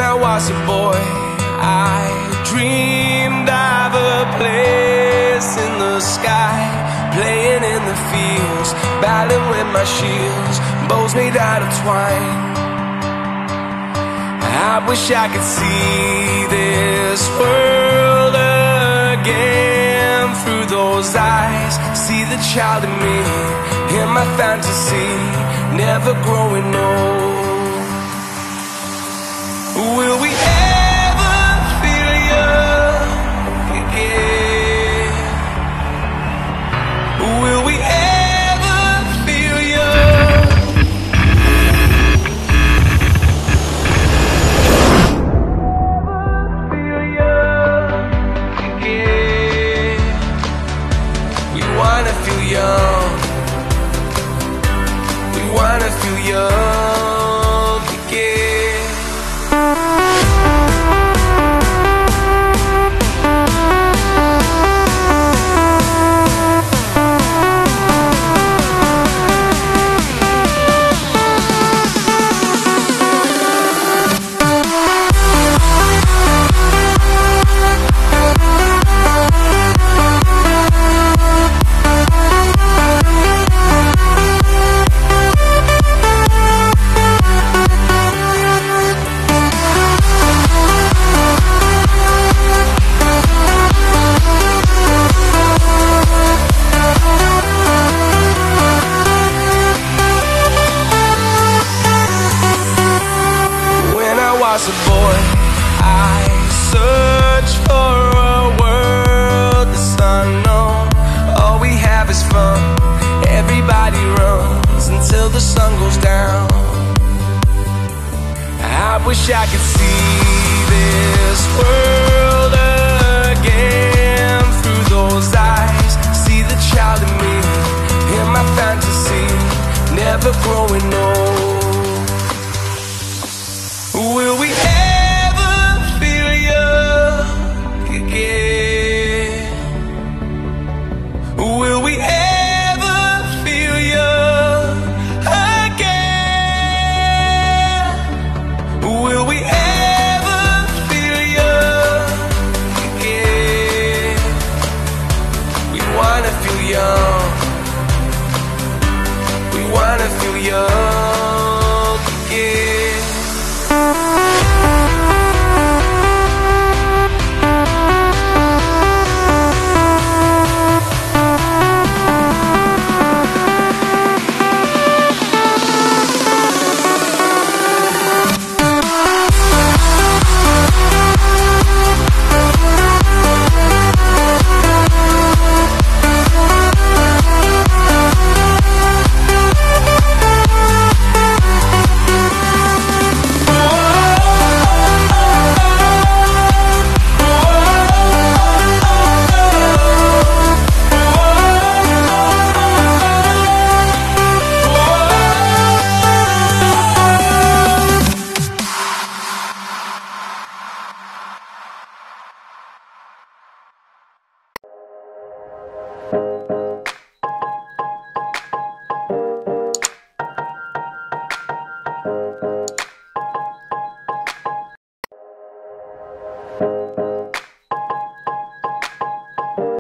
I was a boy, I dreamed of a place in the sky, playing in the fields, battling with my shields, bows made out of twine. I wish I could see this world again through those eyes, see the child in me, in my fantasy, never growing old. Will we ever feel young again? Will we ever feel young? Feel young again? We wanna feel young. We wanna feel young again. As a boy, I searched for a world that's unknown. All we have is fun. Everybody runs until the sun goes down. I wish I could see this world again through those eyes, see the child in me, in my fantasy, never growing old.